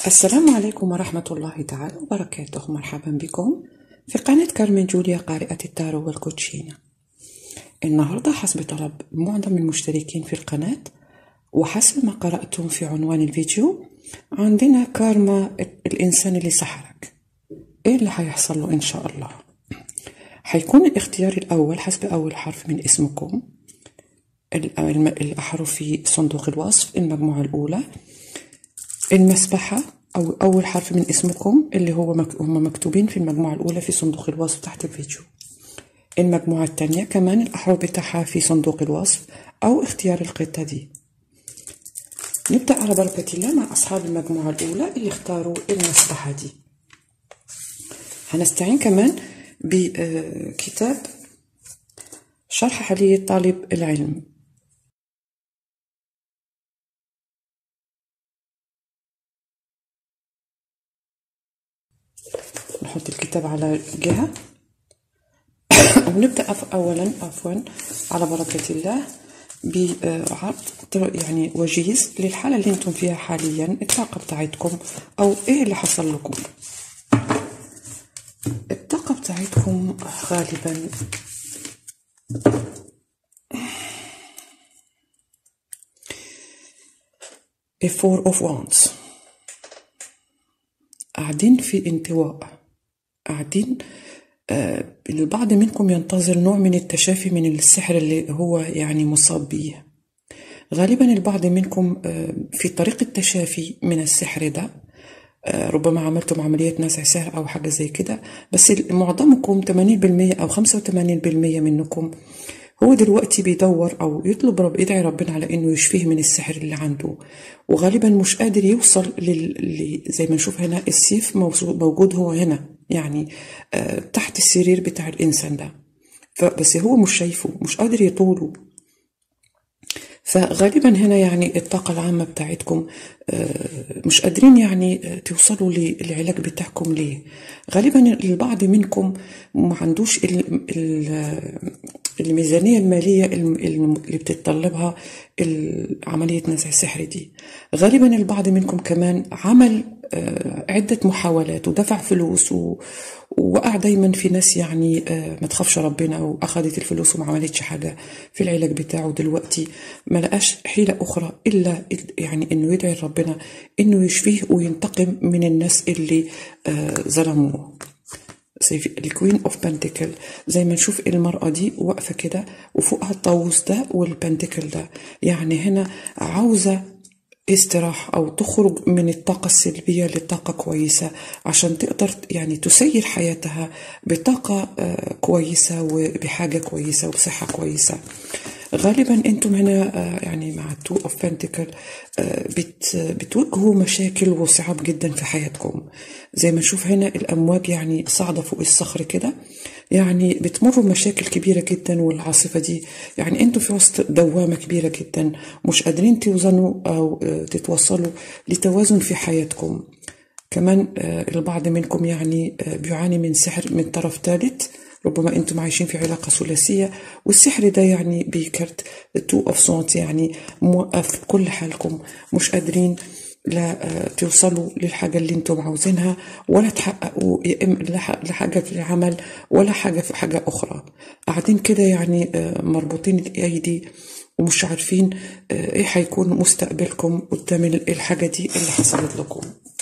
السلام عليكم ورحمة الله تعالى وبركاته. مرحبا بكم في قناة كارمن جوليا قارئة التارو والكوتشينة. النهاردة حسب طلب معظم المشتركين في القناة وحسب ما قرأتم في عنوان الفيديو، عندنا كارما الإنسان اللي سحرك. إيه اللي هيحصل له إن شاء الله؟ هيكون الاختيار الأول حسب أول حرف من اسمكم، الأحرف في صندوق الوصف، المجموعة الأولى المسبحة أو أول حرف من اسمكم اللي هم مكتوبين في المجموعة الأولى في صندوق الوصف تحت الفيديو. المجموعة الثانية كمان الأحرف بتاعها في صندوق الوصف أو اختيار القطة دي. نبدأ على بركة الله مع أصحاب المجموعة الأولى اللي اختاروا المسبحة دي. هنستعين كمان بكتاب شرح حالية طالب العلم. نحط الكتاب على جهة ونبدأ أولا على بركة الله بعرض يعني وجيز للحالة اللي انتم فيها حاليا، الطاقة بتاعتكم أو إيه اللي حصل لكم. الطاقة بتاعتكم غالبا Four of Wands، قاعدين في انطواء، قاعدين البعض منكم ينتظر نوع من التشافي من السحر اللي هو يعني مصاب به. غالبا البعض منكم في طريق التشافي من السحر ده، ربما عملتم عملية نزع سحر أو حاجة زي كده، بس معظمكم 80% أو 85% منكم هو دلوقتي بيدور أو يطلب يدعي ربنا على إنه يشفيه من السحر اللي عنده، وغالبا مش قادر يوصل زي ما نشوف هنا السيف موجود هو هنا يعني تحت السرير بتاع الإنسان ده، بس هو مش شايفه، مش قادر يطوله. فغالبا هنا يعني الطاقة العامة بتاعتكم مش قادرين يعني توصلوا للعلاج بتاعكم. ليه؟ غالبا البعض منكم ما عندوش الميزانية المالية اللي بتتطلبها عملية نزع السحر دي. غالبا البعض منكم كمان عمل عدة محاولات ودفع فلوس ووقع دايما في ناس يعني ما تخافش ربنا وأخذت الفلوس وما عملتش حاجة في العلاج بتاعه. دلوقتي ما لقاش حيلة أخرى إلا يعني إنه يدعي ربنا إنه يشفيه وينتقم من الناس اللي ظلموه. زي الكوين اوف بنتكل، زي ما نشوف المرأة دي واقفة كده وفوقها الطاووس ده والبنتكل ده، يعني هنا عاوزة استراحة أو تخرج من الطاقة السلبية لطاقة كويسة عشان تقدر يعني تسير حياتها بطاقة كويسة وبحاجة كويسة وبصحة كويسة. غالبا انتم هنا يعني مع التو اوف بنتكل بتواجهوا مشاكل وصعاب جدا في حياتكم. زي ما نشوف هنا الامواج يعني صاعده فوق الصخر كده، يعني بتمروا مشاكل كبيره جدا، والعاصفه دي يعني انتم في وسط دوامه كبيره جدا، مش قادرين توزنوا او تتوصلوا لتوازن في حياتكم. كمان البعض منكم يعني بيعاني من سحر من طرف ثالث، ربما انتم عايشين في علاقة ثلاثية، والسحر ده يعني بكرت تو اوف سونت يعني موقف كل حالكم، مش قادرين لا توصلوا للحاجة اللي انتم عاوزينها ولا تحققوا لا حاجة في العمل ولا حاجة في حاجة أخرى. قاعدين كده يعني مربوطين الأيدي ومش عارفين ايه هيكون مستقبلكم قدام الحاجة دي اللي حصلت لكم.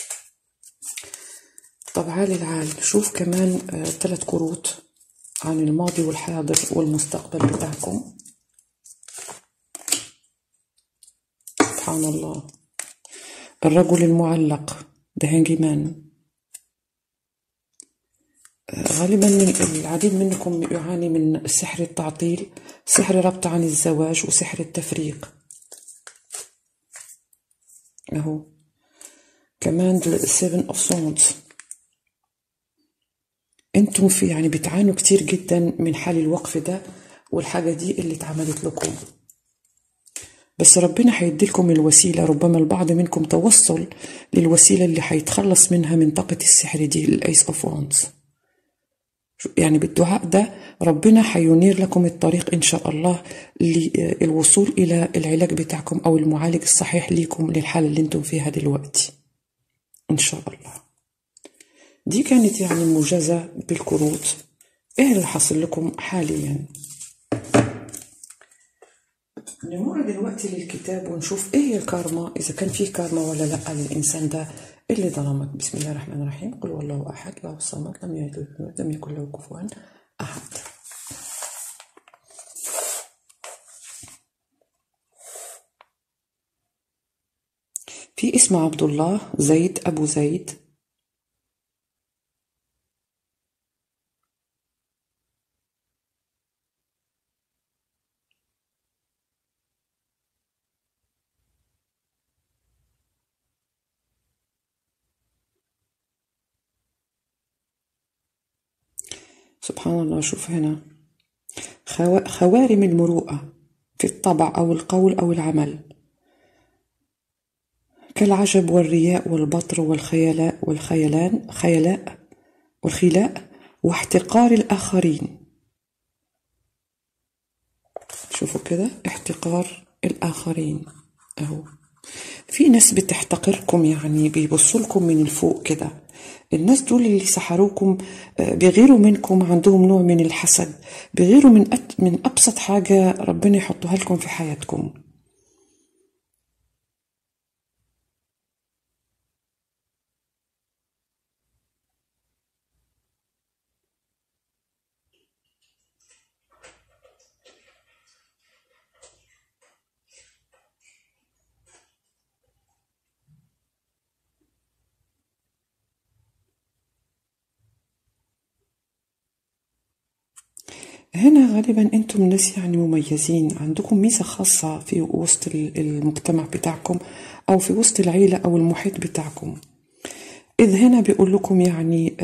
طب عال شوف كمان 3 كروت عن الماضي والحاضر والمستقبل بتاعكم. سبحان الله. الرجل المعلق ده هانجمان. غالبا العديد منكم يعاني من سحر التعطيل، سحر ربط عن الزواج، وسحر التفريق اهو. كمان 7 of Swords، انتم في يعني بتعانوا كتير جدا من حال الوقف ده والحاجة دي اللي اتعملت لكم، بس ربنا هيديلكم الوسيلة. ربما البعض منكم توصل للوسيلة اللي هيتخلص منها من طاقة السحر دي، الأيس اوف وانز. يعني بالدعاء ده ربنا هينير لكم الطريق إن شاء الله للوصول إلى العلاج بتاعكم أو المعالج الصحيح ليكم للحالة اللي انتم فيها دلوقتي. إن شاء الله. دي كانت يعني موجزة بالكروت إيه اللي حصل لكم حاليا. نمر دلوقتي للكتاب ونشوف إيه هي الكارما، إذا كان فيه كارما ولا لأ للإنسان ده اللي ظلمك. بسم الله الرحمن الرحيم. قل هو الله أحد الله الصمد لم يلد ولم يولد ولم يكن له كفوا أحد. في اسم عبد الله، زيد، أبو زيد. سبحان الله. شوف هنا خوارم المروءة في الطبع أو القول أو العمل، كالعجب والرياء والبطر والخيلاء واحتقار الآخرين. شوفوا كده، احتقار الآخرين أهو. في ناس بتحتقركم، يعني بيبصوا من الفوق كده. الناس دول اللي سحروكم بيغيروا منكم، عندهم نوع من الحسد، بيغيروا من أبسط حاجة ربنا يحطها لكم في حياتكم. هنا غالبا انتم ناس يعني مميزين، عندكم ميزة خاصة في وسط المجتمع بتاعكم او في وسط العيلة او المحيط بتاعكم. اذ هنا بيقول لكم يعني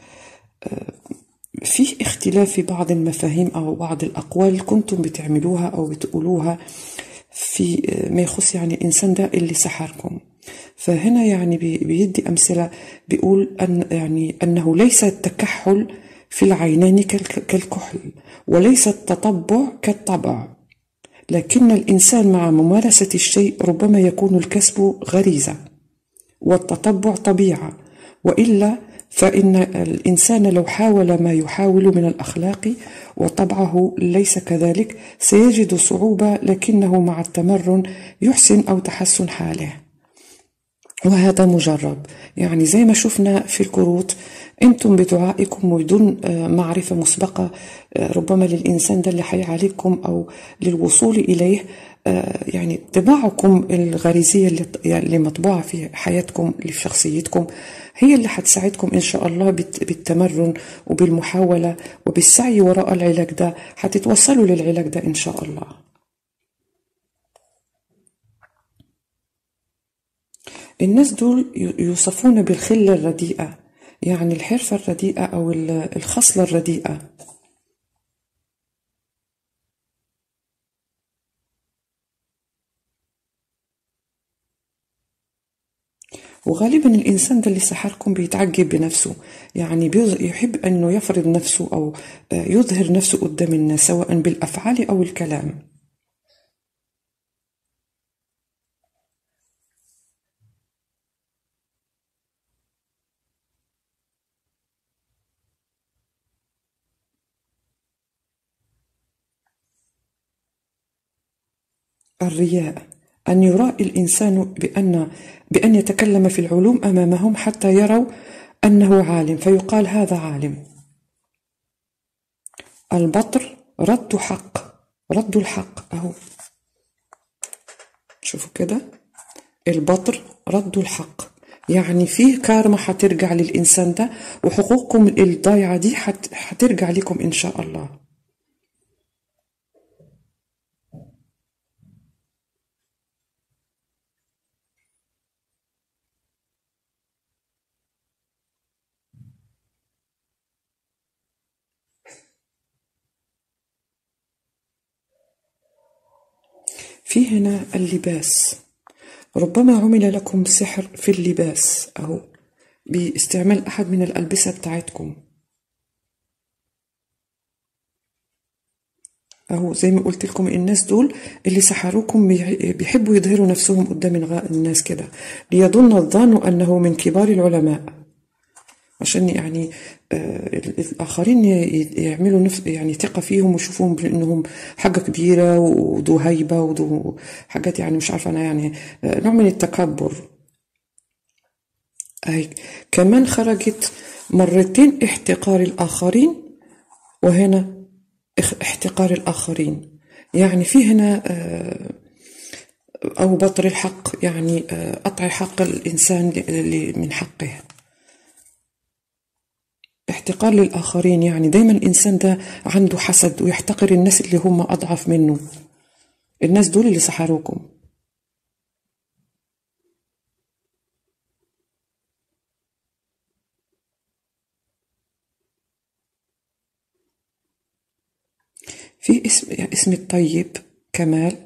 فيه اختلاف في بعض المفاهيم او بعض الاقوال كنتم بتعملوها او بتقولوها في ما يخص يعني الانسان ده اللي سحركم. فهنا يعني بيدي امثله، بيقول ان يعني انه ليس التكحل في العينين كالكحل، وليس التطبع كالطبع، لكن الانسان مع ممارسه الشيء ربما يكون الكسب غريزه والتطبع طبيعه، والا فإن الإنسان لو حاول ما يحاول من الأخلاق وطبعه ليس كذلك سيجد صعوبة، لكنه مع التمرن يحسن أو تحسن حاله، وهذا مجرب. يعني زي ما شفنا في الكروت، انتم بدعائكم وبدون معرفة مسبقة ربما للإنسان ده اللي حي عليكم أو للوصول إليه، يعني طباعكم الغريزية اللي مطبوعة في حياتكم اللي في شخصيتكم هي اللي حتساعدكم إن شاء الله بالتمرن وبالمحاولة وبالسعي وراء العلاج ده، حتتوصلوا للعلاج ده إن شاء الله. الناس دول يوصفون بالخلة الرديئة، يعني الحرفة الرديئة أو الخصلة الرديئة. وغالبا الإنسان ده اللي سحركم بيتعجب بنفسه، يعني يحب أنه يفرض نفسه أو يظهر نفسه قدام الناس سواء بالأفعال أو الكلام. الرياء، أن يراء الإنسان بأن يتكلم في العلوم أمامهم حتى يروا أنه عالم فيقال هذا عالم. البطر رد الحق أهو. شوفوا كده، البطر رد الحق، يعني فيه كارما حترجع للإنسان ده، وحقوقكم الضايعة دي حترجع لكم إن شاء الله. في هنا اللباس، ربما عمل لكم سحر في اللباس أهو باستعمال أحد من الألبسة بتاعتكم. أهو زي ما قلت لكم الناس دول اللي سحروكم بيحبوا يظهروا نفسهم قدام الناس كده، ليظن الظان أنه من كبار العلماء، عشان يعني الآخرين يعملوا يعني ثقة فيهم ويشوفوهم بأنهم حاجة كبيرة وذو هيبة وذو حاجات، يعني مش عارفة أنا، يعني نوع من التكبر. أي كمان خرجت مرتين احتقار الآخرين، وهنا احتقار الآخرين، يعني في هنا أو بطر الحق، يعني قطع حق الإنسان اللي من حقه. احتقار للآخرين يعني دايما الإنسان ده عنده حسد ويحتقر الناس اللي هم أضعف منه، الناس دول اللي سحروكم. في اسم الطيب كمال،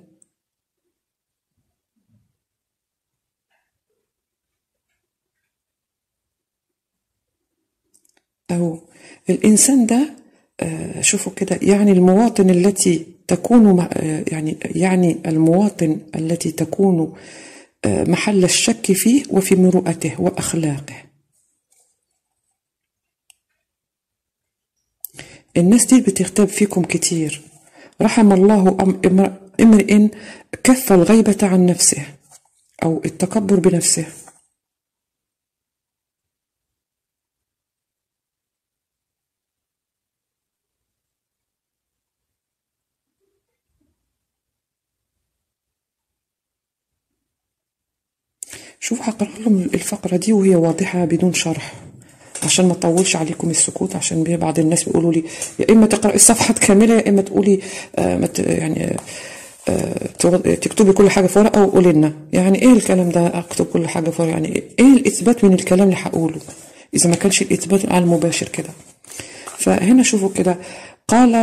أو الإنسان ده شوفوا كده، يعني المواطن التي تكون يعني المواطن التي تكون محل الشك فيه وفي مروءته وأخلاقه. الناس دي بتغتاب فيكم كتير. رحم الله امرئ كف الغيبة عن نفسه، أو التكبر بنفسه. شوفوا هقرأ لهم الفقرة دي وهي واضحة بدون شرح، عشان ما اطولش عليكم السكوت، عشان بعض الناس بيقولوا لي يا اما تقرأ الصفحة كاملة يا اما تقولي يعني تكتبي كل حاجة في ورقة وقولي لنا يعني ايه الكلام ده، اكتب كل حاجة في ورقة، يعني ايه الاثبات من الكلام اللي هقوله اذا ما كانش الاثبات على المباشر كده. فهنا شوفوا كده، قال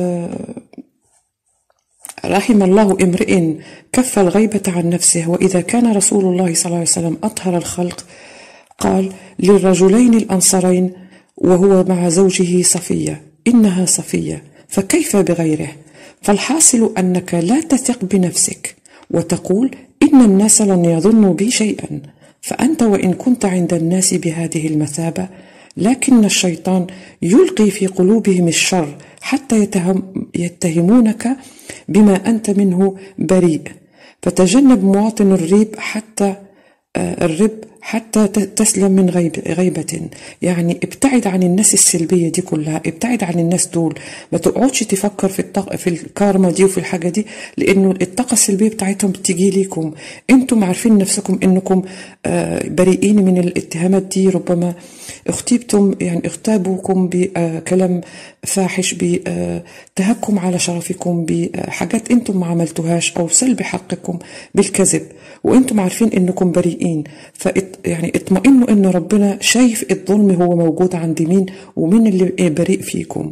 رحم الله امرئ كف الغيبة عن نفسه، وإذا كان رسول الله صلى الله عليه وسلم أطهر الخلق قال للرجلين الأنصرين وهو مع زوجه صفية إنها صفية، فكيف بغيره؟ فالحاصل أنك لا تثق بنفسك وتقول إن الناس لن يظنوا بي شيئا، فأنت وإن كنت عند الناس بهذه المثابة، لكن الشيطان يلقي في قلوبهم الشر حتى يتهمونك بما أنت منه بريء، فتجنب مواطن الريب حتى تسلم من غيبة. يعني ابتعد عن الناس السلبية دي كلها، ابتعد عن الناس دول، ما تقعدش تفكر في الكارما دي وفي الحاجة دي، لأنه الطاقة السلبية بتاعتهم بتجي ليكم. انتم عارفين نفسكم انكم بريئين من الاتهامات دي، ربما اغتبتم، يعني اغتابوكم بكلام فاحش، بتهكم على شرفكم، بحاجات انتم ما عملتوهاش، او سلب حقكم بالكذب، وانتم عارفين انكم بريئين. يعني اطمئنوا ان ربنا شايف الظلم هو موجود عند مين ومين اللي بريء فيكم.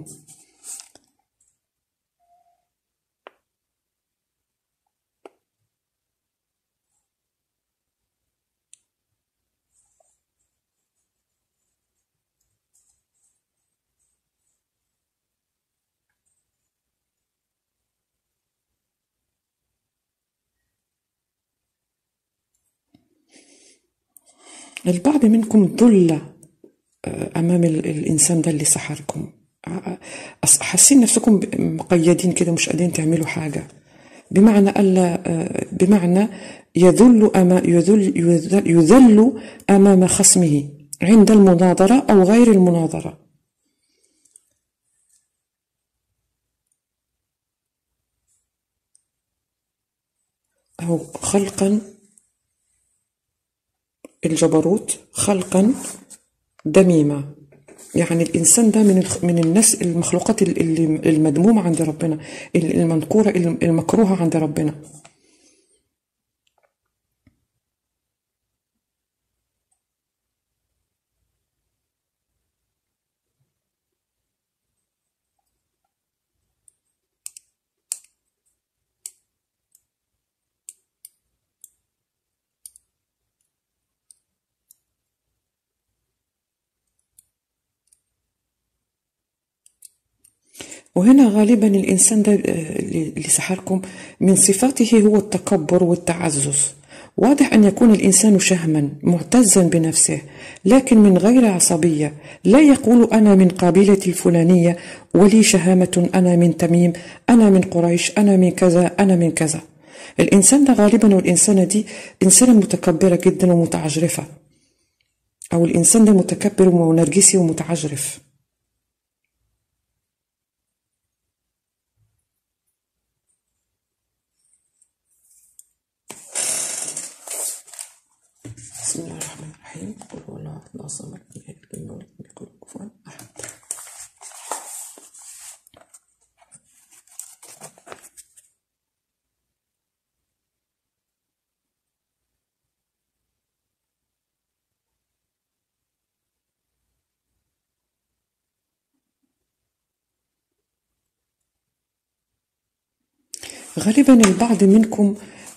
البعض منكم ذل امام الانسان ده اللي سحركم، حاسين نفسكم مقيدين كده، مش قادرين تعملوا حاجه، بمعنى الا بمعنى يذل امام خصمه عند المناظره او غير المناظره. او خلقا الجبروت، خلقا دميمة، يعني الإنسان ده من الناس، المخلوقات المدمومة عند ربنا، المنكورة المكروهة عند ربنا. وهنا غالبا الإنسان ده اللي سحركم من صفاته هو التكبر والتعزز. واضح أن يكون الإنسان شهما معتزا بنفسه، لكن من غير عصبية. لا يقول أنا من قبيلة الفلانية ولي شهامة، أنا من تميم، أنا من قريش، أنا من كذا، أنا من كذا. الإنسان ده غالبا والإنسانة دي إنسانة متكبرة جدا ومتعجرفة، أو الإنسان ده متكبر ونرجسي ومتعجرف. بسم الله الرحمن الرحيم. قل هو الله أحد الله الصمد لم يلد ولم يولد ولم يكن له كفوا أحد. غالبا البعض منكم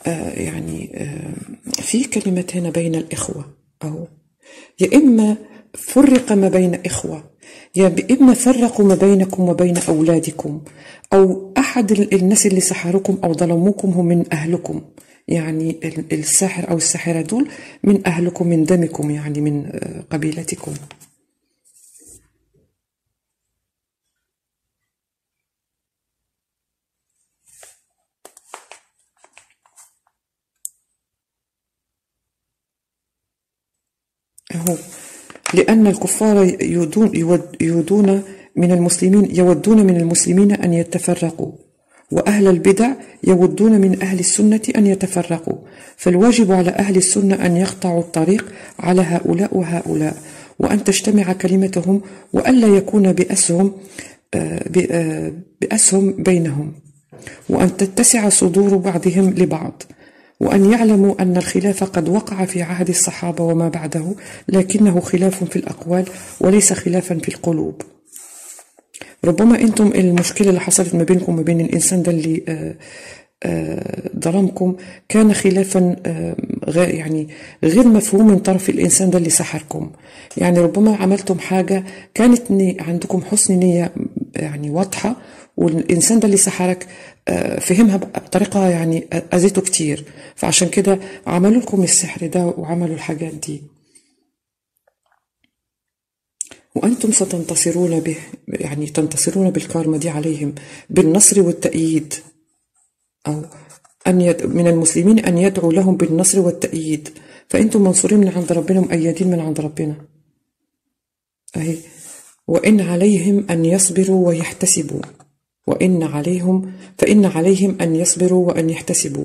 في كلمة هنا بين الإخوة، أو يا إما فرق ما بين إخوة، يا إما فرقوا ما بينكم وبين أولادكم، أو أحد الناس اللي سحركم أو ظلموكم هم من أهلكم. يعني الساحر أو الساحرة دول من أهلكم، من دمكم، يعني من قبيلتكم. أهو لأن الكفار يودون من المسلمين أن يتفرقوا، وأهل البدع يودون من أهل السنة أن يتفرقوا، فالواجب على أهل السنة أن يقطعوا الطريق على هؤلاء وهؤلاء، وأن تجتمع كلمتهم، وألا يكون بأسهم بينهم، وأن تتسع صدور بعضهم لبعض، وأن يعلموا أن الخلاف قد وقع في عهد الصحابة وما بعده، لكنه خلاف في الأقوال وليس خلافا في القلوب. ربما أنتم المشكلة اللي حصلت ما بينكم وما بين الإنسان ده اللي ظلمكم كان خلافا غير مفهوم من طرف الإنسان ده اللي سحركم. يعني ربما عملتم حاجة كانت عندكم حسن نية يعني واضحة، والإنسان ده اللي سحرك فهمها بطريقة يعني أذيته كتير، فعشان كده عملوا لكم السحر ده وعملوا الحاجات دي، وأنتم ستنتصرون به، يعني تنتصرون بالكارما دي عليهم بالنصر والتأييد، أو من المسلمين أن يدعوا لهم بالنصر والتأييد، فأنتم منصورين من عند ربنا، مؤيدين من عند ربنا. أهي وإن عليهم أن يصبروا ويحتسبوا، فإن عليهم أن يصبروا وأن يحتسبوا.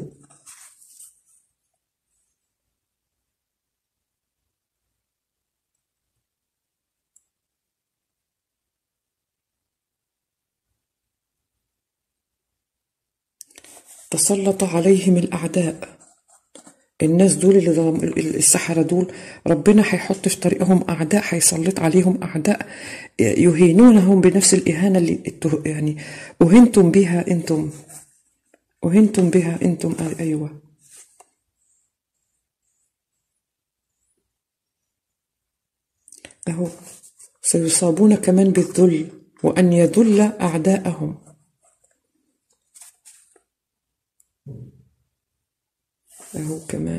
تسلط عليهم الأعداء. الناس دول السحرة دول ربنا هيحط في طريقهم أعداء، هيسلط عليهم أعداء يهينونهم بنفس الإهانة اللي يعني أهنتم بها أنتم. أيوة. أهو سيصابون كمان بالذل، وأن يذل أعداءهم. أهو كمان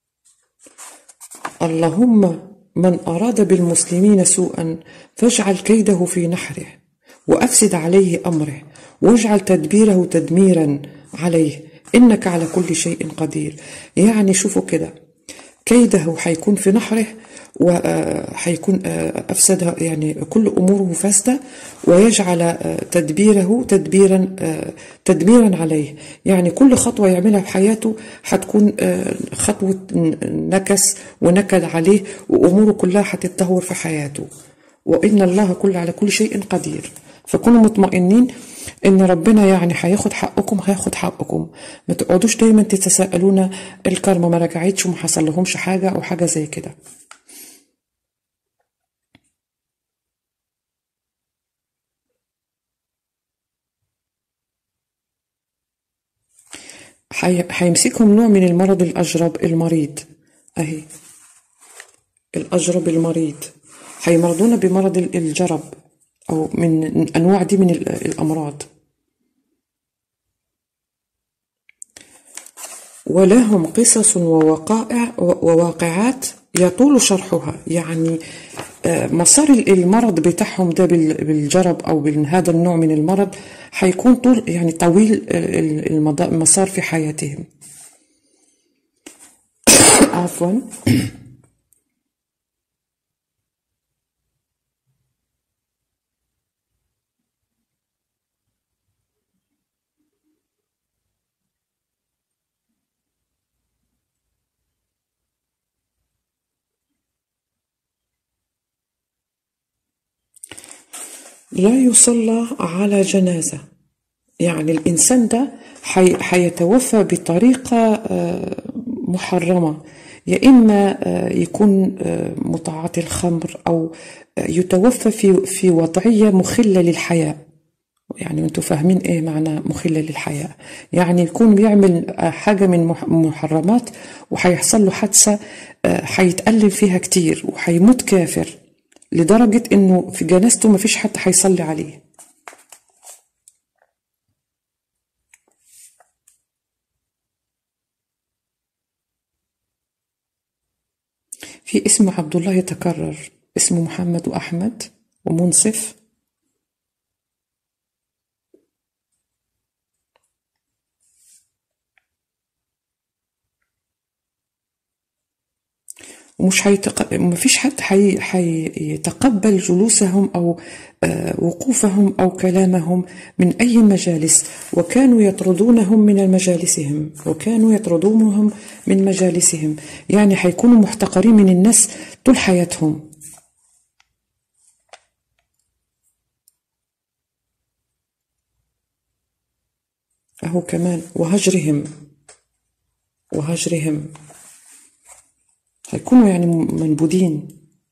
اللهم من أراد بالمسلمين سوءا فاجعل كيده في نحره، وأفسد عليه أمره، واجعل تدبيره تدميرا عليه، إنك على كل شيء قدير. يعني شوفوا كده، كيده حيكون في نحره، وحيكون أفسد يعني كل أموره فاسدة، ويجعل تدبيره تدميرا عليه. يعني كل خطوة يعملها في حياته حتكون خطوة نكس ونكد عليه، وأموره كلها حتتدهور في حياته، وإن الله على كل شيء قدير. فكونوا مطمئنين ان ربنا يعني هياخد حقكم. ما تقعدوش دايما تتساءلون الكرمة ما رجعتش وما حصل لهمش حاجة او حاجة زي كده. هيمسكهم نوع من المرض الأجرب المريض. أهي الأجرب المريض هيمرضون بمرض الجرب، أو من أنواع دي من الأمراض. ولهم قصص وواقعات يطول شرحها. يعني مسار المرض بتاعهم ده بالجرب أو بهذا النوع من المرض حيكون طول، يعني طويل المسار في حياتهم. عفوا. لا يصلى على جنازة، يعني الإنسان ده حيتوفى بطريقة محرمة، يا إما يكون متعاطي الخمر، أو يتوفى في وضعية مخلة للحياة. يعني انتوا فاهمين ايه معنى مخلة للحياة؟ يعني يكون بيعمل حاجة من محرمات وحيحصل له حادثة حيتألم فيها كتير وحيموت كافر، لدرجة انه في جنازته ما فيش حد حيصلي عليه. في اسم عبد الله يتكرر، اسمه محمد وأحمد ومنصف. ومش ما فيش حد حيتقبل جلوسهم أو وقوفهم أو كلامهم من أي مجالس، وكانوا يطردونهم من مجالسهم، يعني حيكونوا محتقرين من الناس طول حياتهم. أهو كمان وهجرهم هيكونوا يعني منبودين.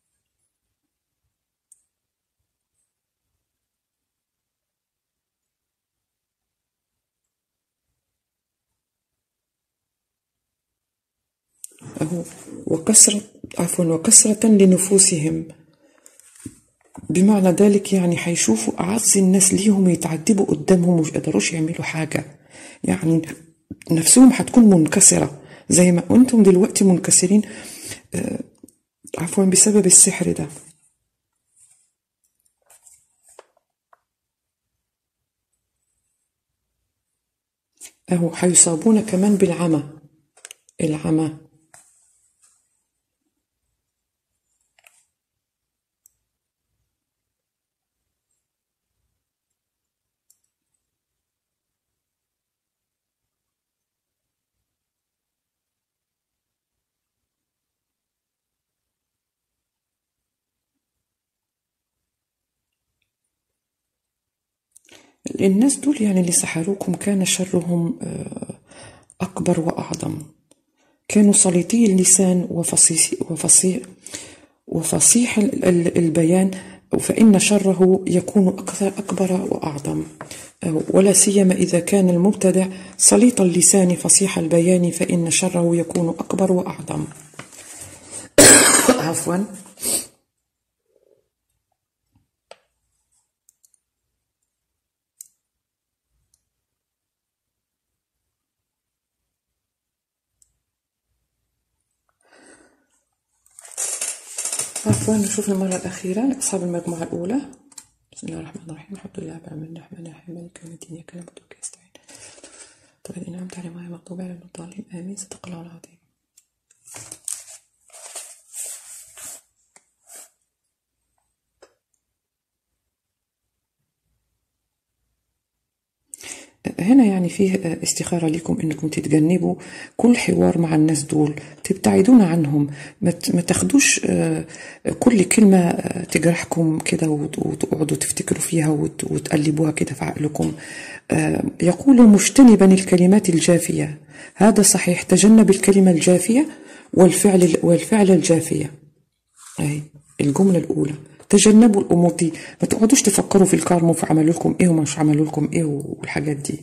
أهو وكسرة لنفوسهم، بمعنى ذلك يعني حيشوفوا أعز الناس ليهم يتعذبوا قدامهم ومش قدروش يعملوا حاجة، يعني نفسهم حتكون منكسرة زي ما أنتم دلوقتي منكسرين بسبب السحر ده. أهو حيصابون كمان العمى. الناس دول يعني اللي سحروكم كان شرهم أكبر وأعظم، كانوا سليطي اللسان وفصيح البيان، فإن شره يكون أكبر وأعظم، ولا سيما إذا كان المبتدع سليط اللسان فصيح البيان فإن شره يكون أكبر وأعظم. عفوا. نشوف المرة الأخيرة لأصحاب المجموعة الأولى. بسم الله الرحمن الرحيم، الحمد لله رب العالمين الرحمن الرحيم مالك يوم الدين إياك نعبد وإياك نستعين طيب الذين أنعمت عليهم غير المغضوب عليهم ولا الضالين آمين. صدق الله العظيم. هنا يعني فيه استخارة لكم انكم تتجنبوا كل حوار مع الناس دول، تبتعدون عنهم، ما تاخدوش كل كلمة تجرحكم كده وتقعدوا تفتكروا فيها وتقلبوها كده في عقلكم. يقول مجتنبا الكلمات الجافية، هذا صحيح، تجنب الكلمة الجافية والفعل الجافية. اهي الجملة الأولى، تجنبوا الأمور دي، ما تقعدوش تفكروا في الكارما في عملوا لكم إيه ومش عملوا لكم إيه والحاجات دي.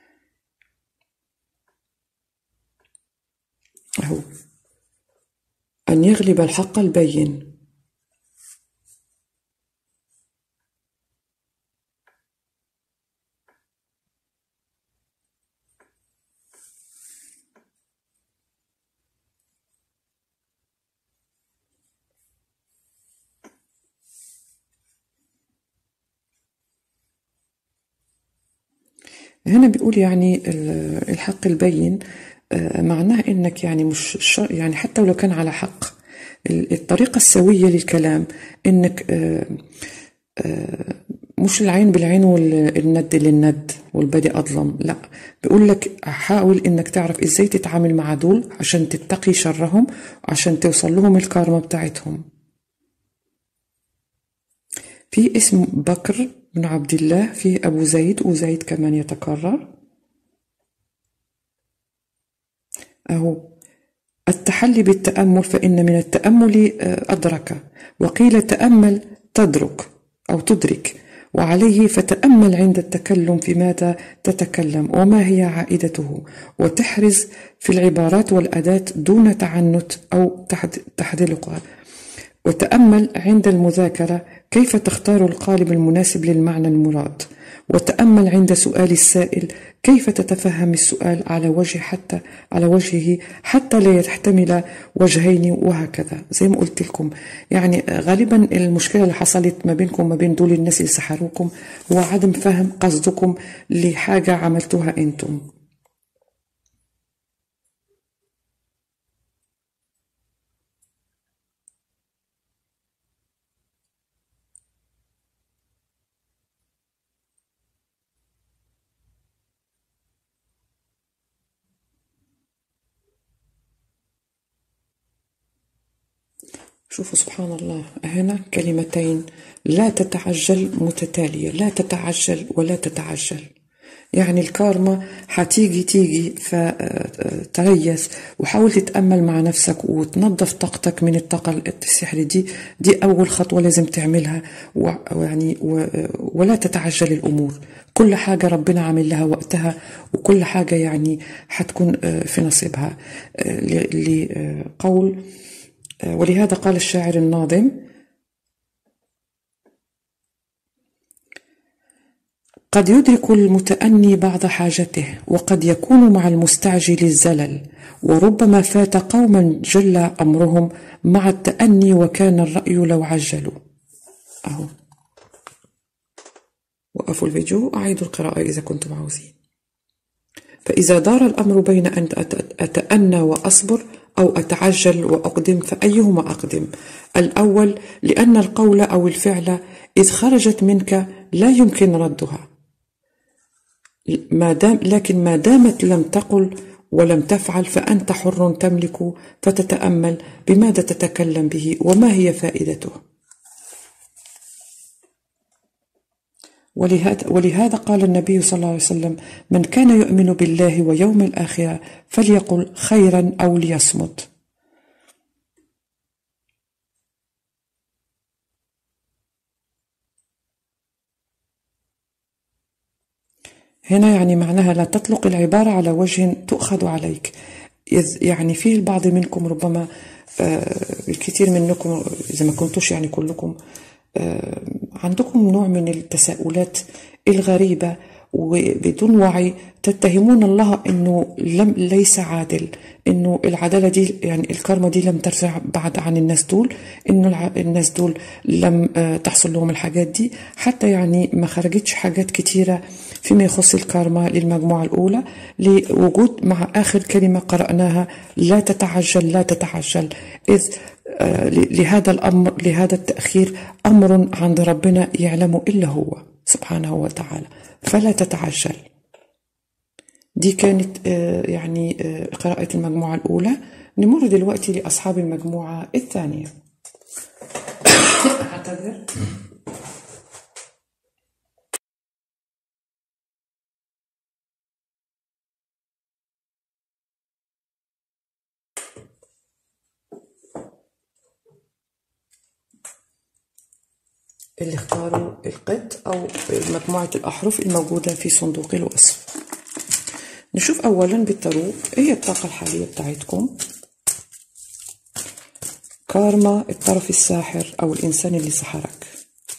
أهو أن يغلب الحق البين. هنا بيقول يعني الحق البين، معناه انك يعني مش يعني حتى ولو كان على حق، الطريقة السوية للكلام انك مش العين بالعين والند للند والبدي أظلم، لا، بيقول لك حاول انك تعرف ازاي تتعامل مع دول عشان تتقي شرهم، عشان توصل لهم الكارما بتاعتهم. في اسم بكر بن عبد الله، في أبو زيد، وزيد كمان يتكرر أهو. التحلي بالتأمل، فإن من التأمل أدرك، وقيل تأمل تدرك أو تدرك، وعليه فتأمل عند التكلم في ماذا تتكلم وما هي عائدته، وتحرز في العبارات والأداة دون تعنت أو تحدلقها، وتأمل عند المذاكرة كيف تختار القالب المناسب للمعنى المراد، وتأمل عند سؤال السائل كيف تتفهم السؤال على وجهه حتى لا يحتمل وجهين، وهكذا. زي ما قلت لكم يعني غالبا المشكلة اللي حصلت ما بينكم وما بين دول الناس اللي سحروكم هو عدم فهم قصدكم لحاجة عملتوها انتم. شوفوا سبحان الله، هنا كلمتين لا تتعجل متتالية، لا تتعجل ولا تتعجل. يعني الكارما تيجي فتريث، وحاول تتأمل مع نفسك وتنظف طاقتك من الطاقة السحر دي أول خطوة لازم تعملها، ولا تتعجل الأمور. كل حاجة ربنا عامل لها وقتها، وكل حاجة يعني حتكون في نصيبها. لقول ولهذا قال الشاعر الناظم: قد يدرك المتأني بعض حاجته، وقد يكون مع المستعجل الزلل، وربما فات قوما جل أمرهم مع التأني وكان الرأي لو عجلوا. أهو، وقفوا الفيديو، أعيدوا القراءة إذا كنتم عاوزين. فإذا دار الأمر بين أن أتأنى وأصبر أو أتعجل وأقدم، فأيهما أقدم؟ الأول، لأن القول أو الفعل إذ خرجت منك لا يمكن ردها، لكن ما دامت لم تقل ولم تفعل فأنت حر تملك، فتتأمل بماذا تتكلم به وما هي فائدته. ولهذا قال النبي صلى الله عليه وسلم: من كان يؤمن بالله ويوم الآخرة فليقل خيرا أو ليصمت. هنا يعني معناها لا تطلق العبارة على وجه تؤخذ عليك. يعني في البعض منكم ربما الكثير منكم إذا ما كنتوش يعني كلكم عندكم نوع من التساؤلات الغريبة وبدون وعي، تتهمون الله انه ليس عادل، انه العدالة دي يعني الكارما دي لم ترجع بعد عن الناس دول، انه الناس دول لم تحصل لهم الحاجات دي، حتى يعني ما خرجتش حاجات كتيرة فيما يخص الكارما للمجموعة الأولى، لوجود مع آخر كلمة قرأناها: لا تتعجل لا تتعجل، إذ لهذا الأمر، لهذا التأخير أمر عند ربنا يعلم إلا هو سبحانه وتعالى، فلا تتعجل. دي كانت يعني قراءة المجموعة الأولى. نمر دلوقتي لأصحاب المجموعة الثانية. أعتذر. اللي اختاروا القط أو مجموعة الأحرف الموجودة في صندوق الوصف. نشوف أولا بالتارو إيه هي الطاقة الحالية بتاعتكم. كارما الطرف الساحر أو الإنسان اللي سحرك.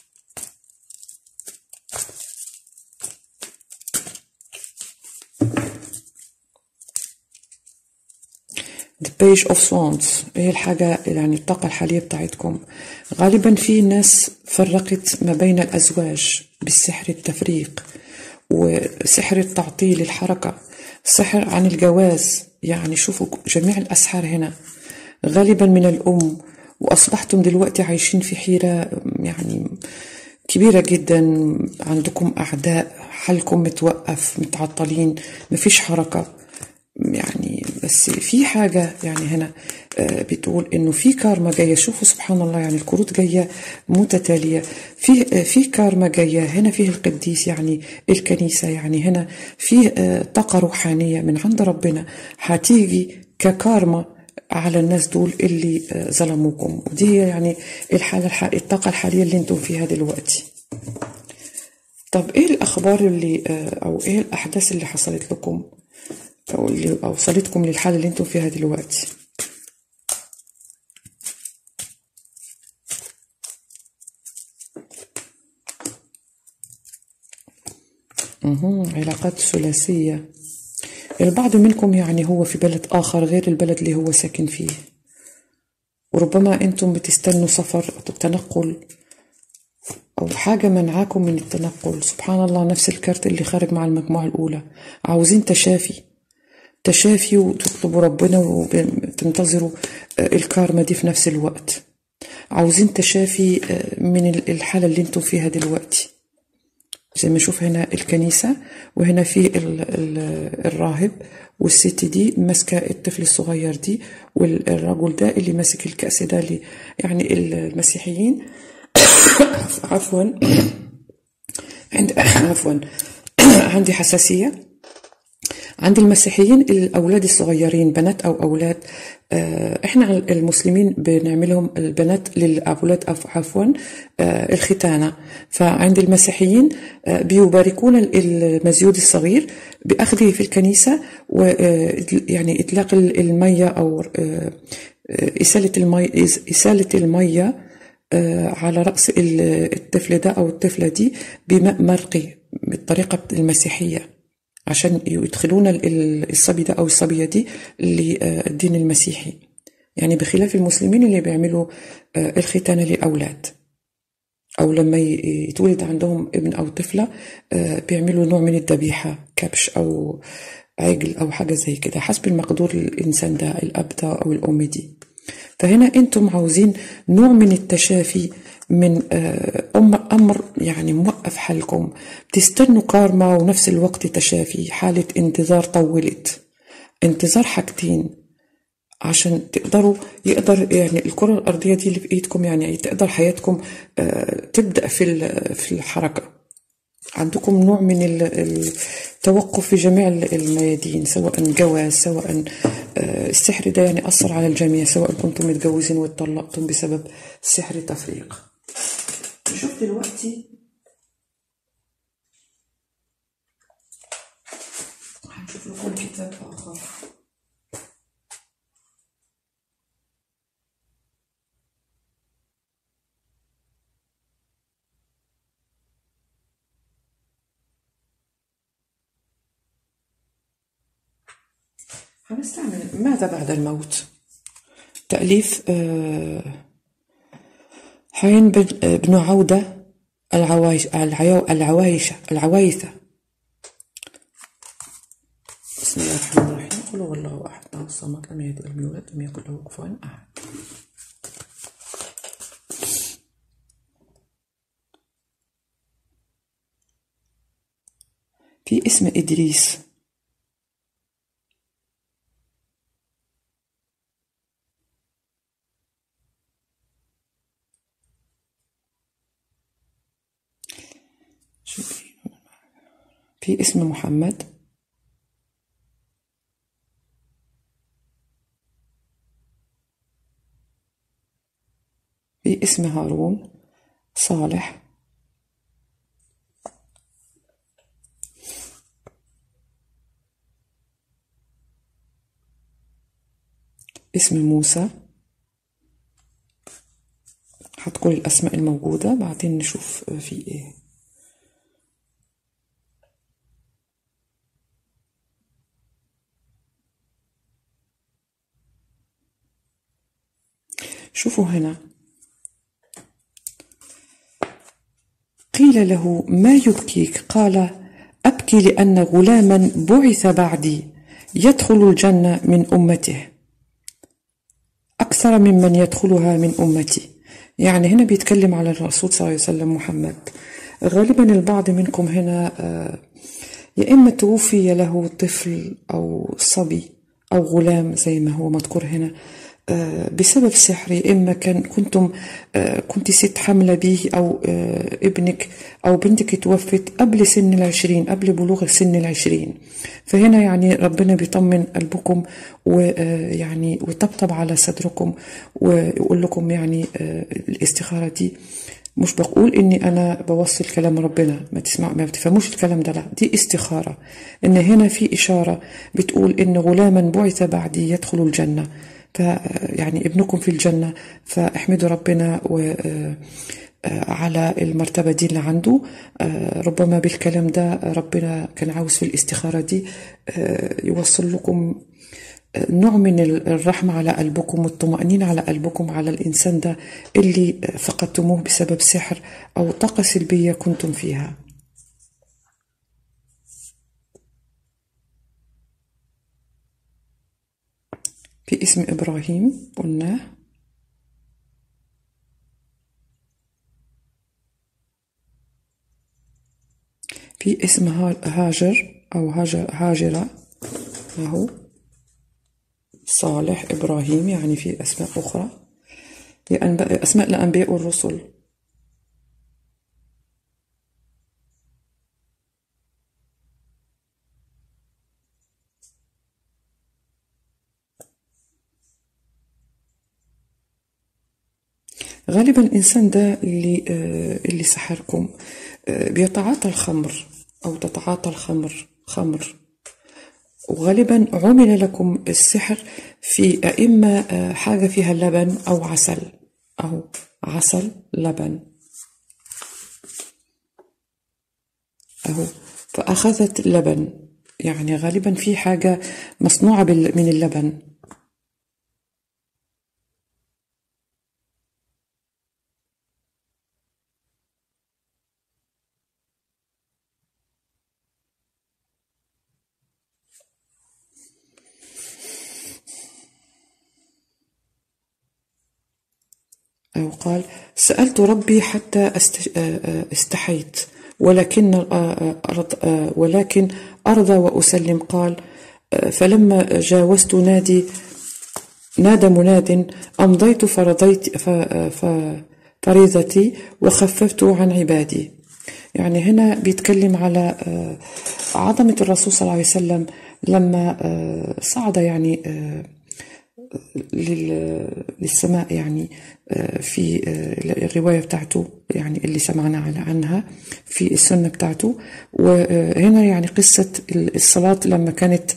The page of swords ايه الحاجة يعني الطاقة الحالية بتاعتكم. غالبا في ناس فرقت ما بين الأزواج بالسحر التفريق، وسحر التعطيل الحركة، سحر عن الجواز. يعني شوفوا جميع الأسحار هنا غالبا من الأم، وأصبحتم دلوقتي عايشين في حيرة يعني كبيرة جدا. عندكم أعداء، حالكم متوقف، متعطلين، مفيش حركة يعني. بس في حاجة يعني هنا بتقول إنه في كارما جاية. شوفوا سبحان الله، يعني الكروت جاية متتالية. في كارما جاية هنا، فيه القديس يعني الكنيسة، يعني هنا فيه طاقة روحانية من عند ربنا هتيجي ككارما على الناس دول اللي ظلموكم. ودي هي يعني الطاقة الحالية اللي انتم فيها دلوقتي. طب ايه الأخبار اللي أو ايه الأحداث اللي حصلت لكم أو اللي أوصلتكم للحالة اللي انتم فيها دلوقتي؟ علاقات ثلاثية. البعض منكم يعني هو في بلد آخر غير البلد اللي هو ساكن فيه، وربما انتم بتستنوا سفر أو تنقل أو حاجة منعاكم من التنقل. سبحان الله، نفس الكارت اللي خارج مع المجموعة الأولى. عاوزين تشافي وتطلبوا ربنا وتنتظروا الكارما دي في نفس الوقت. عاوزين تشافي من الحالة اللي انتم فيها دلوقتي. زي ما نشوف هنا الكنيسة، وهنا في الراهب، والست دي ماسكة الطفل الصغير دي، والرجل ده اللي ماسك الكأس ده اللي يعني المسيحيين عفوا عفوا عندي حساسية. عند المسيحيين الأولاد الصغيرين، بنات أو أولاد، إحنا المسلمين بنعملهم البنات للأولاد عفوا الختانة. فعند المسيحيين بيباركون المزيود الصغير بأخذه في الكنيسة، ويعني إطلاق المية أو إسالة المية على رأس الطفل ده أو الطفلة دي بماء مرقي بالطريقة المسيحية، عشان يدخلون الصبي ده أو الصبية دي للدين المسيحي. يعني بخلاف المسلمين اللي بيعملوا الختانة للأولاد، أو لما يتولد عندهم ابن أو طفلة بيعملوا نوع من الذبيحة، كبش أو عجل أو حاجة زي كده حسب المقدور الإنسان ده، الأب ده أو الأم دي. فهنا أنتم عاوزين نوع من التشافي من أمر يعني موقف حالكم. بتستنوا كارما ونفس الوقت تشافي، حالة انتظار طولت. انتظار حاجتين عشان يقدر يعني الكرة الأرضية دي اللي في إيدكم يعني تقدر حياتكم تبدأ في الحركة. عندكم نوع من التوقف في جميع الميادين، سواء جواز، سواء السحر ده يعني أثر على الجميع، سواء كنتم متجوزين واتطلقتم بسبب سحر تفريق. نشوف دلوقتي، هنشوف لكم كتاب آخر. هنستعمل ماذا بعد الموت، تأليف حين بن عودة العوايثة. بسم الله الرحمن الرحيم. قل هو الله أحد الله الصمد لم يلد ولم يولد ولم يكن له كفوا أحد. في اسم إدريس، في اسم محمد، في اسم هارون، صالح، اسم موسى. هتقول الأسماء الموجودة بعدين نشوف في إيه. شوفوا هنا، قيل له ما يبكيك؟ قال أبكي لأن غلاما بعث بعدي يدخل الجنة من أمته أكثر ممن يدخلها من أمتي. يعني هنا بيتكلم على الرسول صلى الله عليه وسلم محمد. غالبا البعض منكم هنا يا إما توفي له طفل أو صبي أو غلام زي ما هو مذكور هنا بسبب سحر، يا إما كنت ست حملة به، أو ابنك أو بنتك توفت قبل سن 20، قبل بلوغ سن 20. فهنا يعني ربنا بيطمن قلبكم ويعني ويطبطب على صدركم ويقول لكم يعني الاستخارة دي مش بقول اني انا بوصل كلام ربنا ما بتفهموش الكلام ده، لا دي استخارة. ان هنا في اشارة بتقول ان غلاما بعث بعدي يدخل الجنة، يعني ابنكم في الجنة، فاحمدوا ربنا على المرتبة دي اللي عنده. ربما بالكلام ده ربنا كان عاوز في الاستخارة دي يوصل لكم نوع من الرحمة على قلبكم والطمأنينة على قلبكم على الإنسان ده اللي فقدتموه بسبب سحر أو طاقة سلبية كنتم فيها. في اسم إبراهيم قلناه، في اسم هاجر أو هاجرة أهو، صالح، إبراهيم، يعني في أسماء أخرى، أسماء الأنبياء والرسل. غالبا الإنسان ده اللي سحركم بيتعاطى الخمر أو تتعاطى خمر، وغالبا عمل لكم السحر في إما حاجة فيها لبن أو عسل، أو عسل لبن أهو، فأخذت لبن، يعني غالبا في حاجة مصنوعة من اللبن. أو قال سألت ربي حتى استحيت ولكن أرضى وأسلم. قال فلما جاوزت نادى مناد أمضيت فريضتي وخففت عن عبادي. يعني هنا بيتكلم على عظمة الرسول صلى الله عليه وسلم لما صعد يعني للسماء، يعني في الرواية بتاعته يعني اللي سمعنا عنها في السنة بتاعته. وهنا يعني قصة الصلاة لما كانت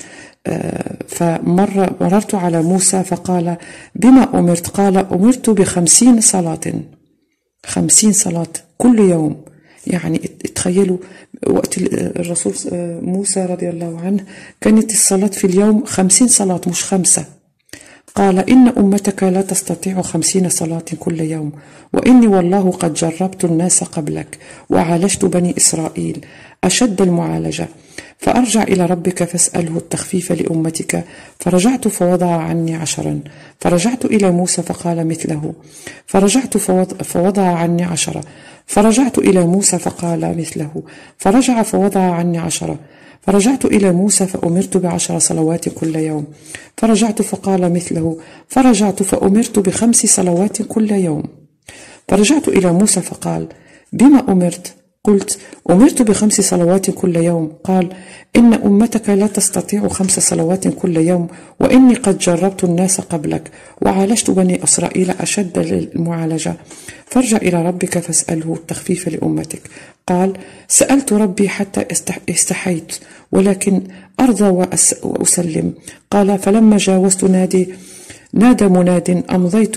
مررت على موسى فقال بما أمرت؟ قال أمرت ب50 صلاة، 50 صلاة كل يوم. يعني تخيلوا وقت الرسول موسى رضي الله عنه كانت الصلاة في اليوم 50 صلاة مش 5. قال إن أمتك لا تستطيع 50 صلاة كل يوم، وإني والله قد جربت الناس قبلك وعالجت بني إسرائيل أشد المعالجة، فأرجع إلى ربك فاسأله التخفيف لأمتك. فرجعت فوضع عني 10، فرجعت إلى موسى فقال مثله، فرجعت فوضع عني 10، فرجعت إلى موسى فقال مثله، فرجع فوضع عني 10، فرجعت إلى موسى فأمرت ب10 صلوات كل يوم، فرجعت فقال مثله، فرجعت فأمرت ب5 صلوات كل يوم، فرجعت إلى موسى فقال بما أمرت؟ قلت أمرت ب5 صلوات كل يوم. قال إن أمتك لا تستطيع 5 صلوات كل يوم، وإني قد جربت الناس قبلك وعالجت بني إسرائيل أشد المعالجة، فارجع إلى ربك فاسأله التخفيف لأمتك. قال سألت ربي حتى استحيت ولكن أرضى وأسلم. قال فلما جاوزت نادى مناد أمضيت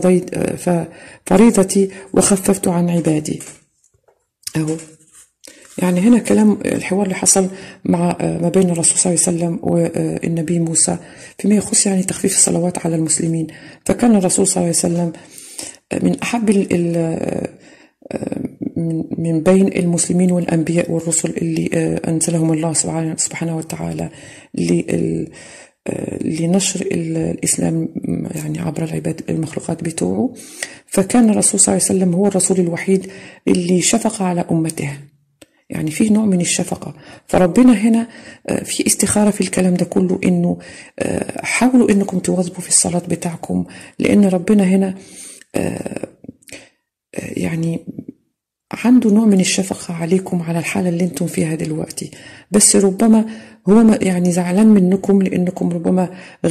فريضتي وخففت عن عبادي. أهو يعني هنا كلام الحوار اللي حصل ما بين الرسول صلى الله عليه وسلم والنبي موسى فيما يخص يعني تخفيف الصلوات على المسلمين. فكان الرسول صلى الله عليه وسلم من أحب من بين المسلمين والأنبياء والرسل اللي أنزلهم الله سبحانه وتعالى لنشر الإسلام يعني عبر العباد المخلوقات بتوعه. فكان الرسول صلى الله عليه وسلم هو الرسول الوحيد اللي شفق على أمته، يعني فيه نوع من الشفقة. فربنا هنا في استخارة في الكلام ده كله، إنه حاولوا إنكم تواظبوا في الصلاة بتاعكم، لأن ربنا هنا يعني عنده نوع من الشفقة عليكم على الحالة اللي انتم فيها دلوقتي. بس ربما هو يعني زعلان منكم لأنكم ربما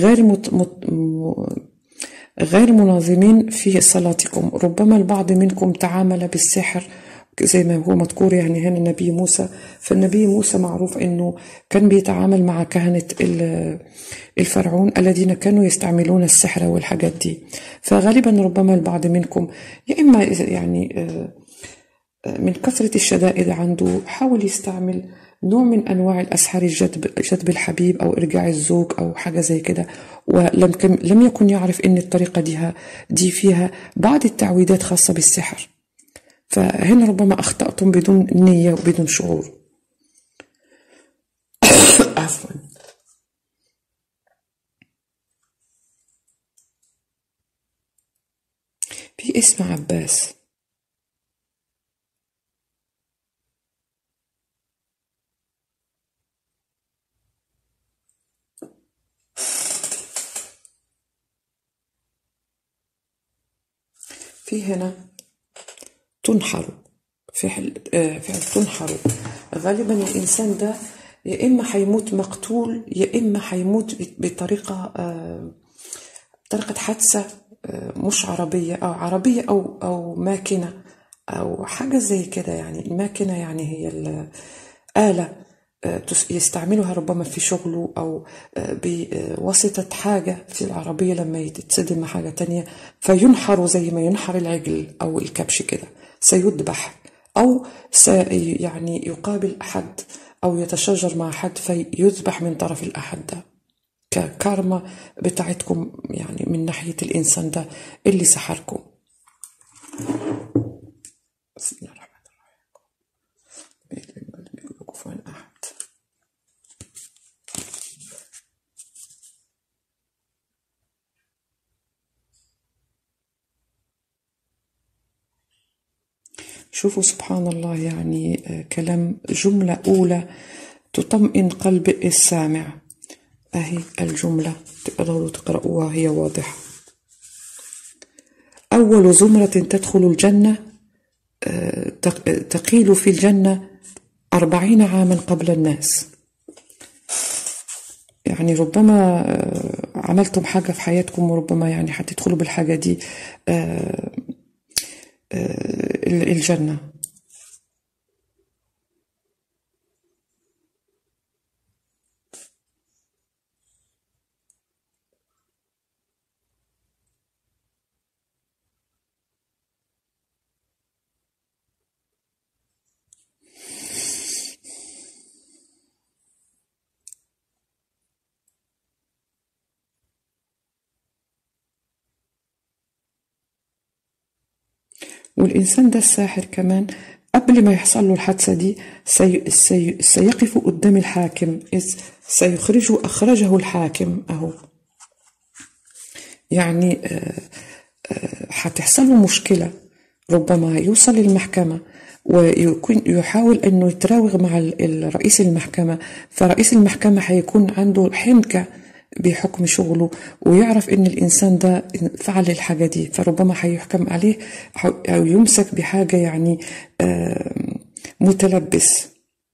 غير منظمين في صلاتكم. ربما البعض منكم تعامل بالسحر زي ما هو مذكور يعني هنا النبي موسى. فالنبي موسى معروف انه كان بيتعامل مع كهنة الفرعون الذين كانوا يستعملون السحر والحاجات دي. فغالبا ربما البعض منكم يا اما يعني من كثرة الشدائد عنده حاول يستعمل نوع من أنواع الأسحار، جذب الحبيب أو إرجاع الزوج أو حاجة زي كده، ولم يكن يعرف إن الطريقة دي فيها بعض التعويضات خاصة بالسحر. فهنا ربما أخطأتم بدون نية وبدون شعور. عفوا. في اسم عباس. في هنا تنحر، فعل تنحر. غالبا الإنسان ده يا إما حيموت مقتول يا إما حيموت بطريقة حادثة مش عربية أو عربية أو ماكنة أو حاجة زي كده. يعني الماكنة يعني هي الآلة يستعملها ربما في شغله أو بواسطة حاجة في العربية لما يتصدم مع حاجة تانية، فينحر زي ما ينحر العجل أو الكبش كده، سيذبح أو يعني يقابل أحد أو يتشاجر مع حد فيذبح من طرف الأحد ده ككارما بتاعتكم، يعني من ناحية الإنسان ده اللي سحركم. بسم الله الرحمن الرحيم. كفوا أحد. شوفوا سبحان الله، يعني كلام جملة أولى تطمئن قلب السامع. أهي الجملة تقدروا تقرأوها، هي واضحة. أول زمرة تدخل الجنة تقيل في الجنة 40 عاما قبل الناس. يعني ربما عملتم حاجة في حياتكم وربما يعني هتدخلوا بالحاجة دي الجنة. والإنسان ده الساحر كمان قبل ما يحصل له الحادثة دي سيقف قدام الحاكم، أخرجه الحاكم أهو. يعني هتحصل له مشكلة، ربما يوصل للمحكمة ويكون يحاول أنه يتراوغ مع رئيس المحكمة. فرئيس المحكمة هيكون عنده حنكة بحكم شغله ويعرف ان الانسان ده فعل الحاجة دي، فربما هيحكم عليه او يمسك بحاجة يعني متلبس.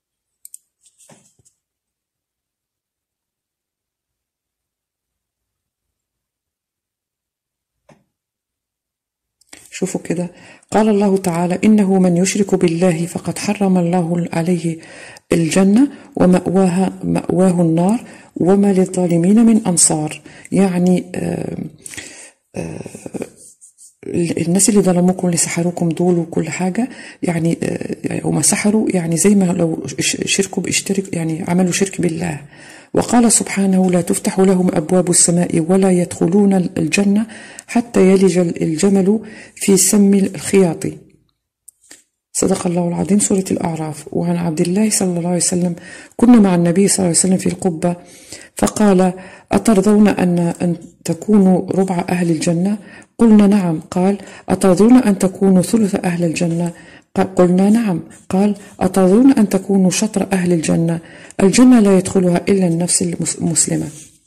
شوفوا كده، قال الله تعالى: إنه من يشرك بالله فقد حرم الله عليه الجنة ومأواه النار وما للظالمين من أنصار. يعني الناس اللي ظلموكم اللي سحروكم دول وكل حاجة، يعني وما سحروا يعني زي ما لو شركوا يعني عملوا شرك بالله. وقال سبحانه: لا تفتح لهم أبواب السماء ولا يدخلون الجنة حتى يلج الجمل في سم الخياط. صدق الله العظيم. سورة الأعراف. وعن عبد الله صلى الله عليه وسلم: كنا مع النبي صلى الله عليه وسلم في القبة فقال: أترضون أن تكونوا ربع أهل الجنة؟ قلنا نعم. قال: أترضون أن تكونوا ثلث أهل الجنة؟ قلنا نعم. قال: أترضون أن تكونوا شطر أهل الجنة؟ الجنة لا يدخلها إلا النفس المسلمة.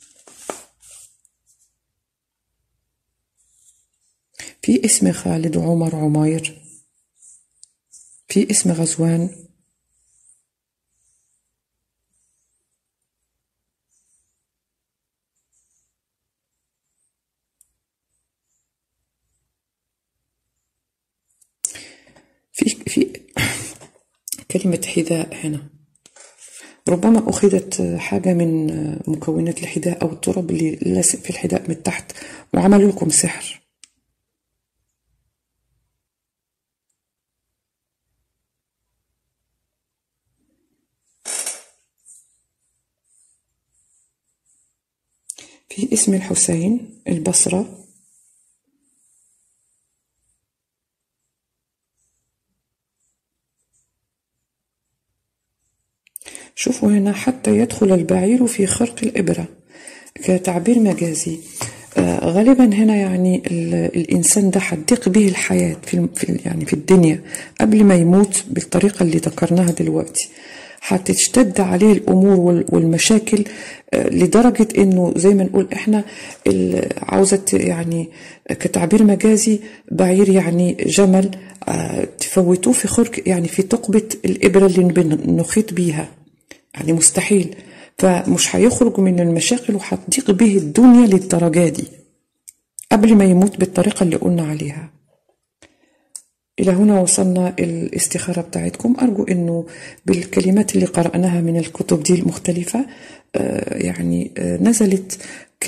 في اسم خالد وعمر وعمير، في اسم غزوان، في كلمة حذاء هنا، ربما أخذت حاجة من مكونات الحذاء أو التراب اللي لازق في الحذاء من تحت وعملوا لكم سحر. في اسم الحسين، البصرة، شوفوا هنا: حتى يدخل البعير في خرق الإبرة، كتعبير مجازي. غالبا هنا يعني الإنسان ده حتضيق به الحياة يعني في الدنيا قبل ما يموت بالطريقة اللي ذكرناها دلوقتي. هتشتد عليه الأمور والمشاكل لدرجة إنه زي ما نقول إحنا عاوزة يعني كتعبير مجازي بعير يعني جمل تفوتوه في خرق يعني في ثقبة الإبرة اللي نخيط بيها، يعني مستحيل. فمش هيخرج من المشاكل وهتضيق به الدنيا للدرجة دي قبل ما يموت بالطريقة اللي قلنا عليها. إلى هنا وصلنا الاستخارة بتاعتكم. أرجو أنه بالكلمات اللي قرأناها من الكتب دي المختلفة يعني نزلت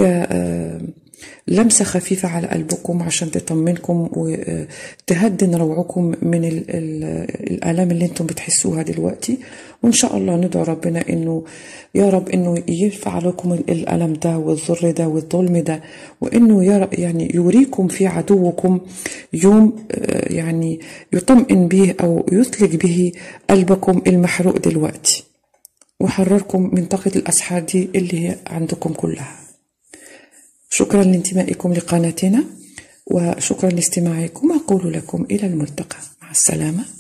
لمسة خفيفة على قلبكم عشان تطمنكم وتهدن روعكم من الآلام اللي انتم بتحسوها دلوقتي. وإن شاء الله ندعو ربنا إنه يا رب إنه يرفع لكم الألم ده والضر ده والظلم ده، وإنه يعني يوريكم في عدوكم يوم يعني يطمئن به أو يثلج به قلبكم المحروق دلوقتي، وحرركم من طاقة الأسحار دي اللي هي عندكم كلها. شكرا لانتمائكم لقناتنا وشكرا لاستماعكم. أقول لكم إلى الملتقى، مع السلامة.